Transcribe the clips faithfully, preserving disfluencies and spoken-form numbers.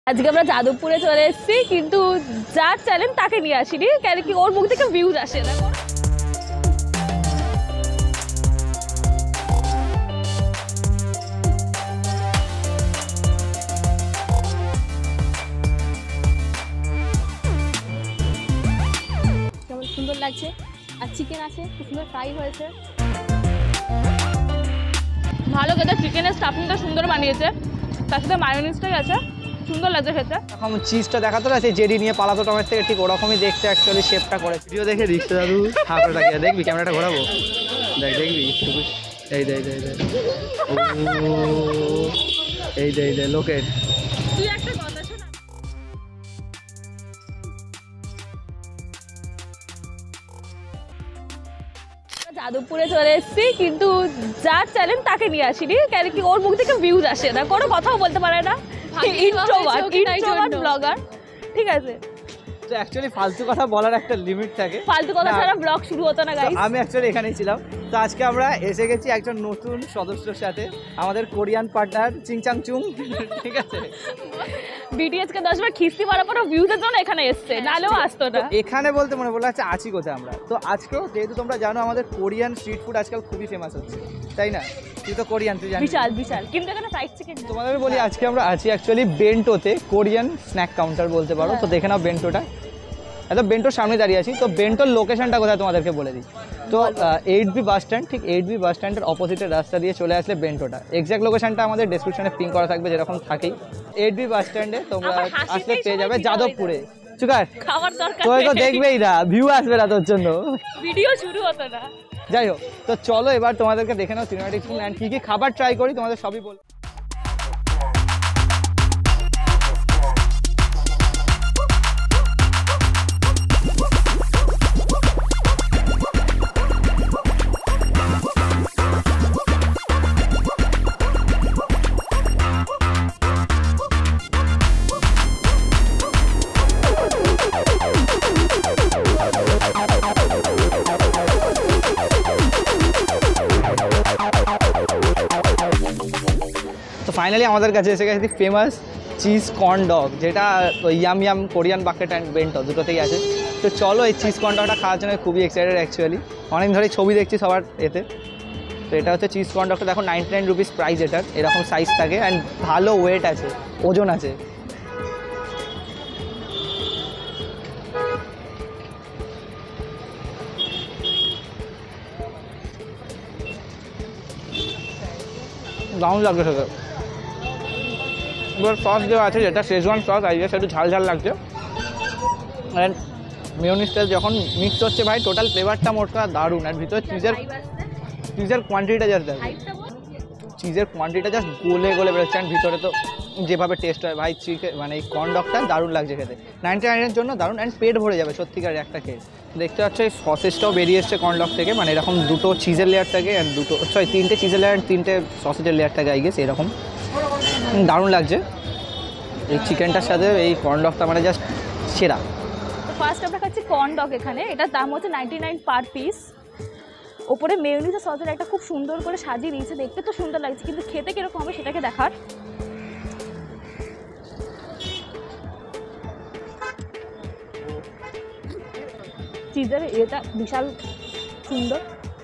আজকে আমরা যাদবপুরে চলে এসেছি, কিন্তু যার চ্যালেঞ্জ তাকে নিয়ে আসিনি, কেন কি ওর মুখ থেকে ভিউজ আসে না। কেমন সুন্দর লাগছে, আর চিকেন আছে, খুব সুন্দর ফ্রাই হয়েছে, ভালো খেতে। চিকেনের স্টাফিংটা সুন্দর বানিয়েছে, তার সাথে মায়োনিজটাই আছে, সুন্দর লাগছে খেতে। এখন চিজটা দেখাতো না, সেই জেডি নিয়ে পালাতো টমের থেকে, ঠিক ওরকমই দেখতে অ্যাকচুয়ালি শেপটা করে। ভিডিও দেখে রিক্সা দাদু হাফটা টাকা দেখবি, ক্যামেরাটা ঘোরাবো, দেখ দেখবি এই দে এই দে এই দে এই দে লোকের। তুই একটা কথা শোনা, যাদবপুরে চলে এসেছি, কিন্তু যার চ্যালেঞ্জ তাকে নিয়ে আসিনি, কেন কি ওর মুখ থেকে ভিউজ আসে না, কোনো কথাও বলতে পারে না, ইন্ট্রোভার্ট ইন্ট্রোভার্ট ব্লগার, ঠিক আছে। তো অ্যাকচুয়ালি ফালতু কথা বলার একটা লিমিট থাকে, ফালতু কথা ছাড়া ব্লগ শুরু হতো না গাইস। আমি অ্যাকচুয়ালি এখানেই ছিলাম। তো আজকে আমরা এসে গেছি একজন নতুন সদস্যর সাথে, আমাদের কোরিয়ান পার্টনার চিংচাং চুং, ঠিক আছে। বিটিএস কে দশবার খিস্তি মারার পর ভিউজের জন্য এখানে এসছে, নালেও আসতো না। এখানে বলতে মনে বলা হচ্ছে আছি কোথায় আমরা। তো আজকেও যেহেতু তোমরা জানো আমাদের কোরিয়ান স্ট্রিট ফুড আজকাল খুবই ফেমাস হচ্ছে, তাই না? তুই তো কোরিয়ান, তুই জানিস। বিশাল বিশাল, কিন্তু এখানে ফ্রাইড চিকেন। তোমাদের বলি আজকে আমরা আছি অ্যাকচুয়ালি বেন্টোতে, কোরিয়ান স্ন্যাক কাউন্টার বলতে পারো। তো দেখে নাও বেন্টোটা, এত বেন্টোর সামনে দাঁড়িয়ে আছি। তো বেন্টোর লোকেশনটা কোথায় তোমাদেরকে বলে দিই। তো এইট বি বাস স্ট্যান্ড, ঠিক এইট বি বাস স্ট্যান্ডের অপোজিটের রাস্তা দিয়ে চলে আসলে বেন্টোটা। এক্স্যাক্ট লোকেশনটা আমাদের ডেসক্রিপশনে পিন করা থাকবে, যেরকম থাকেই। এইট বি বাস স্ট্যান্ডে তোমরা আসলে পেয়ে যাবে যাদবপুরে। চুকার খাবার দরকার, তুই তো দেখবেই না, ভিউ আসবে না তোর জন্য, ভিডিও শুরু হতো না। যাই হোক, তো চলো এবার তোমাদেরকে দেখে নাও সিনেম্যাটিক সিন অ্যান্ড কী কী খাবার ট্রাই করি তোমাদের সবই বল। তো ফাইনালি আমাদের কাছে এসে গেছে ফেমাস চিজ কর্ন ডগ, যেটা yum yum Korean bucket and bento দুটোতেই আছে। তো চলো এই চিজ কর্ন ডগটা খাওয়ার জন্য খুবই এক্সাইটেড অ্যাকচুয়ালি, অনেক ধরে ছবি দেখছি সবার এতে। তো এটা হচ্ছে চিজ কর্ন ডগটা, দেখো নাইনটি নাইন রুপিস প্রাইস এটার, এরকম সাইজ থাকে অ্যান্ড ভালো ওয়েট আছে, ওজন আছে। দারুণ লাগছে সেটা। এবার সস দেওয়া আছে, যেটা শেজওয়ান সস, আই গেস একটু ঝাল ঝাল লাগছে। অ্যান্ড মেয়োনিজটা যখন মিক্স হচ্ছে ভাই, টোটাল ফ্লেভারটা মোটটা দারুণ। আর ভিতরে চিজের চিজের কোয়ান্টিটিটা জাস্ট দেখো, চিজের কোয়ান্টিটিটা জাস্ট গলে গলে বেরোচ্ছে। অ্যান্ড ভিতরে তো যেভাবে টেস্ট হয় ভাই, চিকেন মানে এই কর্ন ডগটা দারুণ লাগছে খেতে, নাইনটি নাইনের জন্য দারুণ। অ্যান্ড পেট ভরে যাবে সত্যিকার একটা খেয়ে। দেখতে পাচ্ছ এই সসেজটাও বেরিয়ে এসছে কর্ন ডগ থেকে, মানে এরকম দুটো চিজের লেয়ার থাকে অ্যান্ড দুটো সরি তিনটে চিজের লেয়ার অ্যান্ড তিনটে সসেজের লেয়ার থাকে, আই গেস এরকম। দারুণ লাগছে এই চিকেনটার সাথে এই কর্ন ডগটা, মানে জাস্ট সেরা। তো ফার্স্ট আমরা খাচ্ছি কর্ন ডগ এখানে, এটার দাম হচ্ছে নাইনটি নাইন পার পিস। ওপরে মেয়োনিজ আর সসের একটা খুব সুন্দর করে সাজিয়ে দিয়েছে, দেখতে তো সুন্দর লাগছে, কিন্তু খেতে কিরকম হবে সেটাকে দেখার। চিজের এটা বিশাল সুন্দর,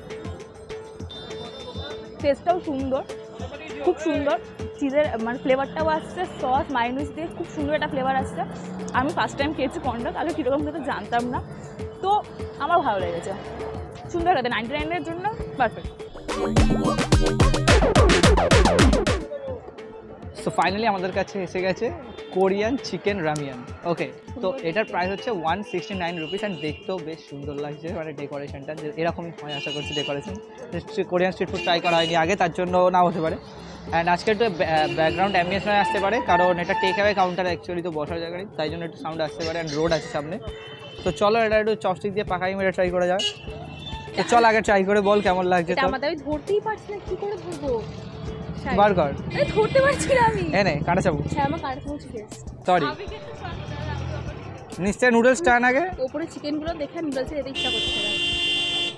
টেস্টটাও সুন্দর, খুব সুন্দর। চিজের মানে ফ্লেভারটাও আসছে, সস মায়োনিজ দিয়ে খুব সুন্দর একটা ফ্লেভার আসছে। আমি ফার্স্ট টাইম খেয়েছি কর্ন ডগ, আগে কীরকম খেতে জানতাম না, তো আমার ভালো লেগেছে, সুন্দর খেতে, নাইনটি নাইনের জন্য পারফেক্ট। সো ফাইনালি আমাদের কাছে এসে গেছে কোরিয়ান চিকেন রামিয়ান। ওকে, তো এটার প্রাইস হচ্ছে one sixty nine rupees and দেখতেও বেশ সুন্দর লাগছে, মানে ডেকোরেশনটা এরকমই হয় আশা করছি। Decoration Korean street food try করা হয়নি আগে, তার জন্য না হতে পারে। অ্যান্ড আজকে একটু ব্যাকগ্রাউন্ড অ্যাম্বিয়েন্স নয় আসতে পারে, কারণ এটা টেক অ্যাওয়ে কাউন্টার অ্যাকচুয়ালি, তো বসার জায়গায় তাই জন্য একটু সাউন্ড আসতে পারে। অ্যান্ড রোড আছে সামনে। তো চলো এটা একটু চপস্টিক দিয়ে পাকাই মেরে ট্রাই করা যায়। তো চল আগে ট্রাই করে বল কেমন লাগছে। তো আমাদের আমি ধরতেই পারছি না, কি করে ধরবো, বার্গার ধরতে পারছি না আমি। এনে কাঁটা চামচ, হ্যাঁ আমার কাঁটা চামচ ফেস। সরি নিশ্চয় নুডলস টান আগে, ওপরে চিকেনগুলো দেখে নুডলসে যেতে ইচ্ছা করছে না।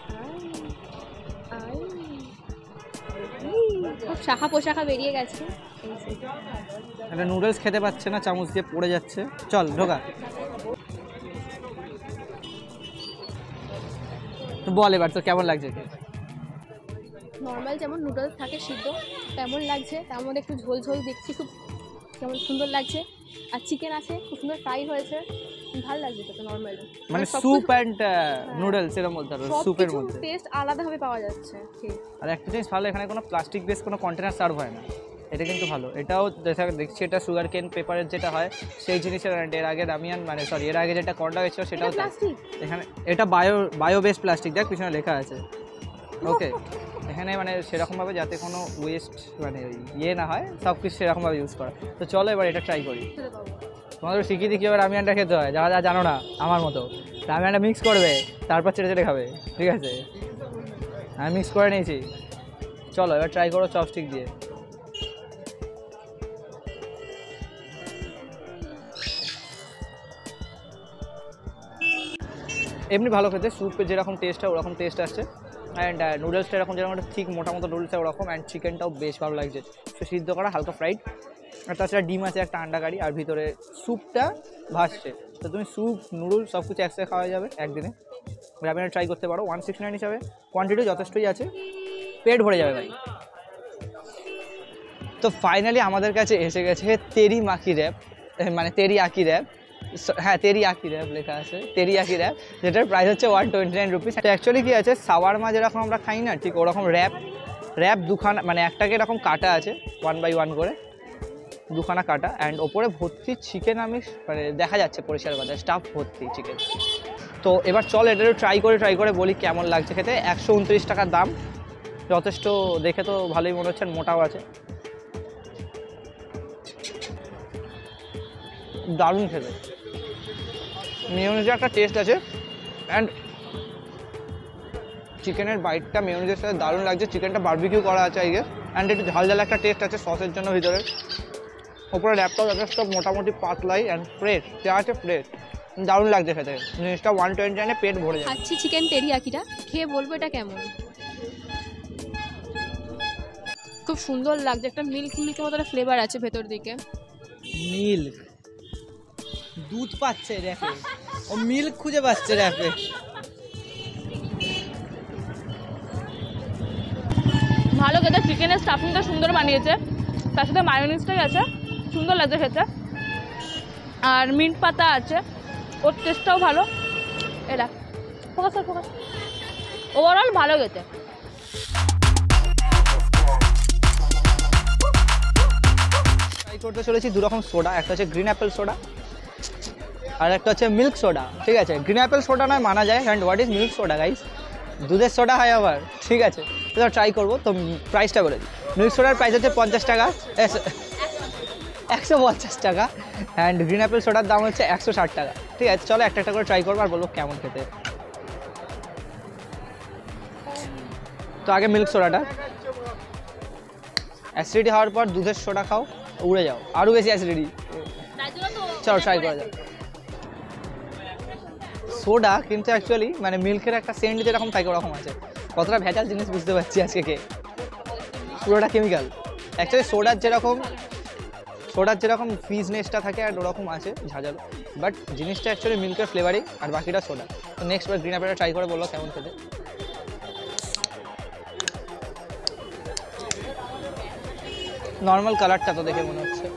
খুব শাখা পোশাখা বেরিয়ে গেছে। একটা নুডলস খেতে পাচ্ছে না, চামচ দিয়ে পড়ে যাচ্ছে। চল ঢোকা। তো বল এবার তো কেমন লাগছে? নর্মাল যেমন নুডলস থাকে সিদ্ধ তেমন লাগছে, তার মধ্যে একটু ঝোল ঝোল দেখছি, খুব কেমন সুন্দর লাগছে। আর চিকেন আছে, খুব সুন্দর ফ্রাই হয়েছে, ভালো লাগছে তো নর্মালি। মানে স্যুপ অ্যান্ড নুডলস এর মধ্যে, স্যুপের মধ্যে টেস্ট আলাদাভাবে পাওয়া যাচ্ছে। আর একটা জিনিস ভালো, এখানে কোনো প্লাস্টিক বেস কোনো কন্টেনার সার্ভ হয় না, এটা কিন্তু ভালো। এটাও দেখা দেখছি এটা সুগার কেন পেপারের যেটা হয় সেই জিনিসের। এর আগে রামিয়ান মানে সরি এর আগে যেটা কন্ডা হয়েছিল সেটাও প্লাস্টিক। এখানে এটা বায়ো বায়ো বেস প্লাস্টিক, দেখ পিছনে লেখা আছে। ওকে, এখানে মানে সেরকমভাবে যাতে কোনো ওয়েস্ট মানে ইয়ে না হয়, সব কিছু সেরকমভাবে ইউজ করা। তো চলো এবার এটা ট্রাই করি। তোমাদের শিখিয়ে দিই কীভাবে রামিয়ানটা খেতে হয়, যারা যারা জানো না আমার মতো। রামিয়ানটা মিক্স করবে, তারপর চেটে চেটে খাবে, ঠিক আছে? আমি মিক্স করে নিয়েছি, চলো এবার ট্রাই করো চপস্টিক দিয়ে। এমনি ভালো খেতে, স্যুপে যেরকম টেস্ট হয় ওরকম টেস্ট আসছে। অ্যান্ড নুডলসটা এরকম যেরকম একটা ঠিক মোটা মতো নুডলস হয় ওরকম। অ্যান্ড চিকেনটাও বেশ ভালো লাগছে, সে সিদ্ধ করা হালকা ফ্রাইড। আর তাছাড়া ডিম আছে একটা আন্ডা কারি, আর ভিতরে স্যুপটা ভাসছে। তো তুমি স্যুপ নুডলস সব কিছু একসাথে খাওয়া যাবে একদিনে। রামিয়ানটা ট্রাই করতে পারো, ওয়ান সিক্সটি নাইন হিসাবে কোয়ান্টিটি যথেষ্টই আছে, পেট ভরে যাবে ভাই। তো ফাইনালি আমাদের কাছে এসে গেছে তেরি মাখি র্যাপ, মানে তেরি আকি র্যাপ। হ্যাঁ তেরি আকি র্যাপ লেখা আছে, তেরি আকি র্যাপ, যেটার প্রাইস হচ্ছে one twenty nine rupees. Actually কী আছে, সাওয়ারমা যেরকম আমরা খাই না ঠিক ওরকম র্যাপ র্যাপ দুখানা, মানে একটাকে এরকম কাটা আছে ওয়ান বাই ওয়ান করে, দুখানা কাটা। অ্যান্ড ওপরে ভর্তি চিকেন, আমি মানে দেখা যাচ্ছে পরিষ্কার কথা স্টাফ ভর্তি চিকেন। তো এবার চল এটা ট্রাই করে ট্রাই করে বলি কেমন লাগছে খেতে। একশো উনত্রিশ টাকার দাম, যথেষ্ট দেখে তো ভালোই মনে হচ্ছে, মোটাও আছে, দারুণ খেতে। মেয়োনিজের একটা টেস্ট আছে, অ্যান্ড চিকেনের বাইটটা মেয়োনিজের সাথে দারুণ লাগছে। চিকেনটা বারবিকিউ করা আছে আই গেস, অ্যান্ড একটু ঝাল ঝাল একটা টেস্ট আছে সসের জন্য ভিতরে। ওপরে র্যাপটাও যথেষ্ট মোটামুটি পাতলাই অ্যান্ড ফ্রেশ, যা আছে ফ্রেশ, দারুণ লাগছে খেতে জিনিসটা। ওয়ান টোয়েন্টি নাইনে পেট ভরে যায়। খাচ্ছি চিকেন টেরিয়াকিটা, খেয়ে বলবো এটা কেমন। খুব সুন্দর লাগছে, একটা মিল্ক মিল্কের মতো একটা ফ্লেভার আছে ভেতর দিকে। মিল্ক, দুধ পাচ্ছে র্যাপে, ও মিল্ক খুঁজে পাচ্ছে র্যাপে। ভালো খেতে, চিকেনের স্টাফিংটা সুন্দর বানিয়েছে, তার সাথে মায়োনিজটাই আছে, সুন্দর লাগছে খেতে। আর মিন্ট পাতা আছে, ওর টেস্টটাও ভালো। এটা ফোকাস ফোকাস ওভারঅল ভালো খেতে। ট্রাই করতে চলেছি দু রকম সোডা, একটা হচ্ছে গ্রিন অ্যাপেল সোডা আর একটা হচ্ছে মিল্ক সোডা। ঠিক আছে, গ্রিন অ্যাপেল সোডা নয় মানা যায়, and what is milk soda guys? দুধের সোডা হয় আবার, ঠিক আছে। তো ট্রাই করবো, তো প্রাইসটা বলে দিই। মিল্ক সোডার প্রাইস হচ্ছে পঞ্চাশ টাকা, একশো পঞ্চাশ টাকা, অ্যান্ড গ্রিন অ্যাপেল সোডার দাম হচ্ছে একশো ষাট টাকা। ঠিক আছে, চলো একটা একটা করে ট্রাই করবো আর বলবো কেমন খেতে। তো আগে মিল্ক সোডাটা, অ্যাসিডিটি হওয়ার পর দুধের সোডা খাও, উড়ে যাও, আরও বেশি অ্যাসিডিটি। চলো ট্রাই করা যাক। সোডা কিন্তু অ্যাকচুয়ালি মানে মিল্কের একটা সেন্ট যেরকম থাকে ওরকম আছে। কতটা ভেজাল জিনিস বুঝতে পারছি আজকে কে, পুরোটা কেমিক্যাল। অ্যাকচুয়ালি সোডার যেরকম সোডার যেরকম ফিজনেসটা থাকে আর ওরকম আছে ঝাঁঝালো, বাট জিনিসটা অ্যাকচুয়ালি মিল্কের ফ্লেভারিং আর বাকিটা সোডা। তো নেক্সট বার গ্রিন অ্যাপেলটা ট্রাই করে বললো কেমন খেতে। নর্মাল কালারটা তো দেখে মনে হচ্ছে,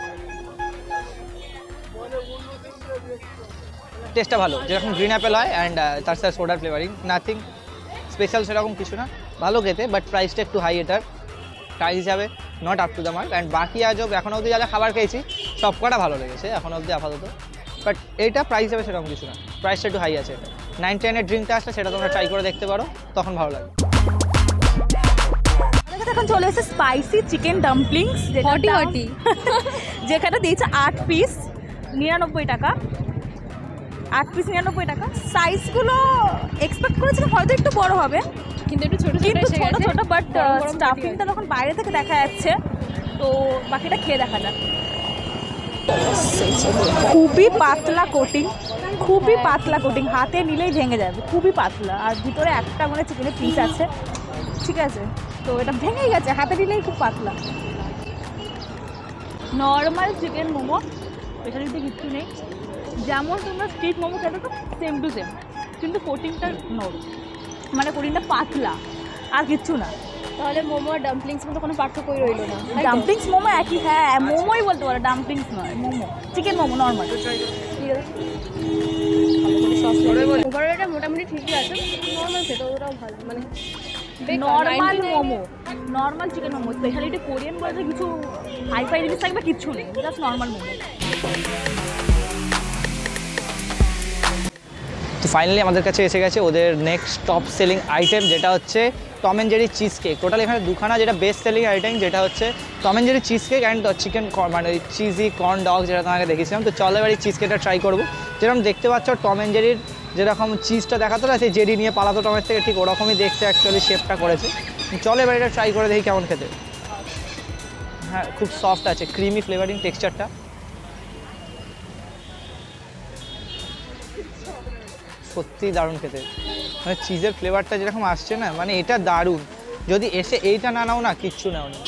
টেস্টটা ভালো, যেরকম গ্রিন অ্যাপেল হয়, অ্যান্ড তার সাথে সোডার ফ্লেভারিং, নাথিং স্পেশাল সেরকম কিছু না, ভালো খেতে। বাট প্রাইসটা একটু হাই এটার, প্রাইস হিসাবে not up to the mark. And বাকি আজও এখন অবধি যা যা খাবার খেয়েছি সব কটা ভালো লেগেছে এখন অবধি আপাতত, বাট এইটা প্রাইস হিসাবে সেরকম কিছু না, প্রাইসটা একটু হাই আছে। নাইন টেনের ড্রিঙ্কটা আসলে সেটা তোমরা ট্রাই করে দেখতে পারো, তখন ভালো লাগে। এখন চলে এসেছে spicy chicken dumplings, hottie hottie, যেখানে দিয়েছে আট পিস নিরানব্বই টাকা, আট পিস নিরানব্বই টাকা। সাইজগুলো এক্সপেক্ট করেছিলাম হয়তো একটু বড় হবে, কিন্তু একটু ছোট কিন্তু ছোট ছোট ছোট, বাট স্টাফিংটা যখন বাইরে থেকে দেখা যাচ্ছে তো বাকিটা খেয়ে দেখা যাক। খুবই পাতলা কোটিং, খুবই পাতলা কোটিং, হাতে নিলেই ভেঙে যাবে, খুবই পাতলা। আর ভিতরে একটা মানে চিকেনের পিস আছে, ঠিক আছে, তো এটা ভেঙেই গেছে, হাতে নিলেই খুব পাতলা। নর্মাল চিকেন মোমো, স্পেশালিটি কিচ্ছু নেই। যেমন তোমরা স্ট্রিট মোমো খেতে তো সেম টু সেম, কিন্তু কোটিংটা নরম, মানে কোটিংটা পাতলা, আর কিচ্ছু না। তাহলে মোমো আর ডাম্পলিংস মধ্যে কোনো পার্থক্যই রইলো না। ডাম্পলিংস মোমো একই, হ্যাঁ মোমোই বলতে পারো, ডাম্পলিংস নয়, মোমো চিকেন মোমো নর্মাল। ঠিক আছে, ওভারঅলটা মোটামুটি ঠিকই আছে, নর্মাল খেতে ওটাও ভালো, মানে normal momo, normal chicken momo. Speciality Korean বলতে কিছু হাইফাই জিনিস থাকবে কিচ্ছু নেই, জাস্ট নর্মাল মোমো। তো ফাইনালি আমাদের কাছে এসে গেছে ওদের নেক্সট টপ সেলিং আইটেম, যেটা হচ্ছে Tom and Jerry cheese cake. Total এখানে দুখানা যেটা বেস্ট সেলিং আইটেম, যেটা হচ্ছে Tom and Jerry cheese cake and chicken মানে চিজি কর্ন ডগ, যেটা তোমাকে দেখেছিলাম। তো চলো এবার এই চিজ কেকটা ট্রাই করবো। যেরকম দেখতে পাচ্ছ টম অ্যান্ড জেরির যেরকম চিজটা দেখাতো না, সেই জেরি নিয়ে পালাতো টমের থেকে, ঠিক ওরকমই দেখতে অ্যাকচুয়ালি শেপটা করেছে। চলো এবার এটা ট্রাই করে দেখি কেমন খেতে। হ্যাঁ, খুব সফট আছে, ক্রিমি ফ্লেভারিং টেক্সচারটা। সত্যি দারুণ খেতে, মানে চিজের ফ্লেভারটা যেরকম আসছে না, মানে এটা দারুণ। যদি এসে এইটা না নাও না, কিচ্ছু নাও না,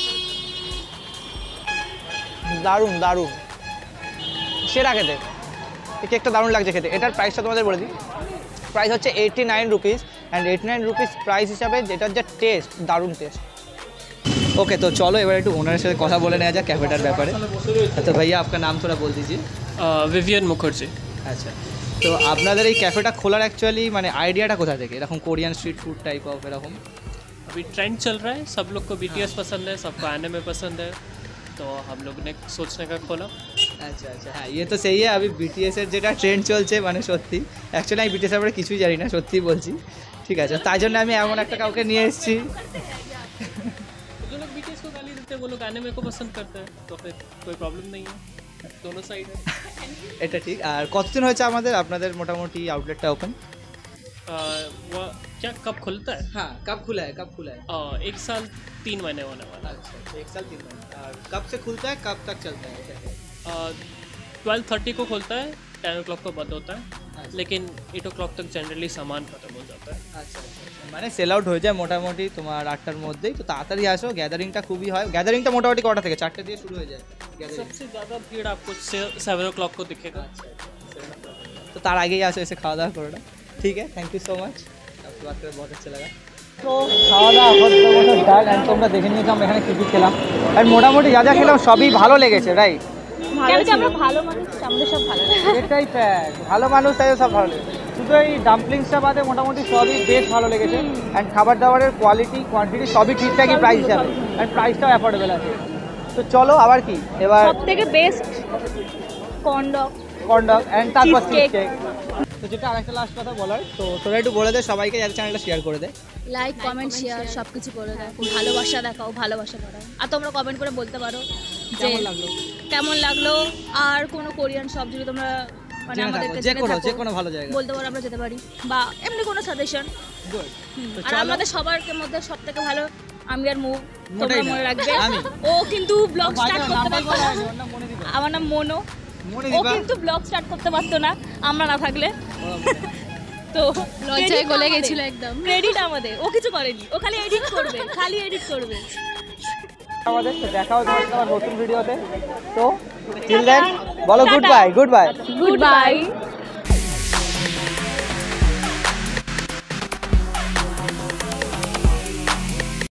দারুণ দারুণ সেরা খেতে। এই কেকটা দারুণ লাগছে খেতে। এটার প্রাইসটা তোমাদের বলে দিই, প্রাইস হচ্ছে eighty nine rupees and eighty nine rupees price হিসাবে যেটার যা টেস্ট, দারুণ টেস্ট। ओके तो चलो এবার একটু ওনারের সাথে কথা বলে নেওয়া যাক ক্যাফেটার ব্যাপারে। তো ভাইয়া আপনার নাম थोड़ा बोल दीजिए। विवियन मुखर्जी। আচ্ছা, তো আপনাদের এই ক্যাফেটা খোলার অ্যাকচুয়ালি মানে আইডিয়াটা কোথা থেকে, এরকম Korean street food type of এরকম? अभी ट्रेंड चल रहा है, सब लोग को बीटीएस पसंद है, सबको एनिमे पसंद है, तो हम लोग ने सोचने का खोला। আচ্ছা আচ্ছা, হ্যাঁ ये तो सही है। अभी बीटीएस এর যেটা ট্রেন্ড চলছে, মানে সত্যি অ্যাকচুয়ালি আমি বিটিএস এর ব্যাপারে কিছুই জানি না, সত্যি বলছি। ঠিক আছে, তাই জন্য আমি এমন একটা কাউকে নিয়ে এসেছি। जो लोग बीटीएस को गाली देते हैं वो लोग एनिमे को पसंद करते हैं, तो फिर कोई प्रॉब्लम नहीं है, दोनों साइड है। এটা ঠিক। আর কতদিন হয়েছে আমাদের আপনাদের মোটামুটি আউটলেটটা ওপেন? आ, वो क्या कब खुलता है? हाँ, कब खुला है, कब खुला है? आ, एक साल तीन महीने होने वाला है। अच्छा, एक साल तीन महीने। और कब से खुलता है, कब तक चलता है? ट्वेल्व थर्टी को खुलता है, टेन ओ क्लॉक को बंद होता है, लेकिन एट ओ क्लॉक तक जनरली सामान खत्म हो जाता है। আচ্ছা আচ্ছা, মানে সেল আউট হয়ে যায় মোটামুটি তোমার আটটার মধ্যেই। তো তাড়াতাড়ি আসো, গ্যাদারিংটা খুবই হয়। গ্যাদারিংটা মোটামুটি কটা থেকে? চারটে দিয়ে শুরু হয়ে যায় গ্যাদারিং। सबसे ज़्यादा भीड़ आपको सेवन ओ क्लॉक को दिखेगा। तो तार आगे ही আসো, এসে খাওয়া দাওয়া করো না। ঠিক আছে, থ্যাংক ইউ সো মাচ, आपसे बात करके बहुत अच्छा लगा। তো খাওয়া দাওয়া করতে বসে ডাল অ্যান্ড তোমরা দেখে নিয়েছিলাম এখানে কী কী খেলাম, আর মোটামুটি যা যা খেলাম সবই ভালো লেগেছে, রাইট? কেন কি আমরা ভালো মানুষ, আমাদের সব ভালো লাগে। এটাই ফ্যাক্ট, ভালো মানুষ তাই সব ভালো লেগেছে। শুধু এই ডাম্পলিংসটা বাদে মোটামুটি সবই বেশ ভালো লেগেছে। অ্যান্ড খাবার দাবারের কোয়ালিটি কোয়ান্টিটি সবই ঠিকঠাকই প্রাইস হিসাবে, অ্যান্ড প্রাইসটাও অ্যাফোর্ডেবল আছে। তো চলো আবার কি, এবার সব থেকে বেস্ট কর্নডগ, কর্নডগ অ্যান্ড তারপর Cheese চিজ cake। কেক। তো যেটা আরেকটা লাস্ট কথা বলার, তো তোরা একটু বলে দে সবাইকে, যাতে চ্যানেলটা শেয়ার করে দে। লাইক কমেন্ট শেয়ার সব কিছু করে দেয়, ভালোবাসা দেখাও, ভালোবাসা করাও। আর তোমরা কমেন্ট করে বলতে পারো যে কেমন লাগলো, কেমন লাগলো, আর কোনো কোরিয়ান শপ যদি তোমরা মানে জেনে থাকো, আমাদেরকে যে জেনে কোনো থাকো, যে কোনো ভালো জায়গা বলতে পারো, আমরা যেতে পারি, বা এমনি কোনো সাজেশন। গুড। তো আর চলো, আমাদের সবার মধ্যে সব থেকে ভালো আমি আর মুভ, মোটেই তোমরা না, মনে রাখবে। আমি। ও কিন্তু ব্লগ স্টার্ট করতে পারতো না। মনে দিবা, আমার নাম মনো, মনে ও দিবা। কিন্তু ব্লগ স্টার্ট করতে পারতো না আমরা না থাকলে। তো লজ্জায় credit গলে আমাদের, গেছিল একদম। ক্রেডিট আমাদের, ও কিছু করেনি, ও খালি এডিট করবে, খালি এডিট করবে। আমাদের তো দেখা হচ্ছে আমার নতুন ভিডিওতে। তো টিল দেন বলো goodbye, goodbye, good bye.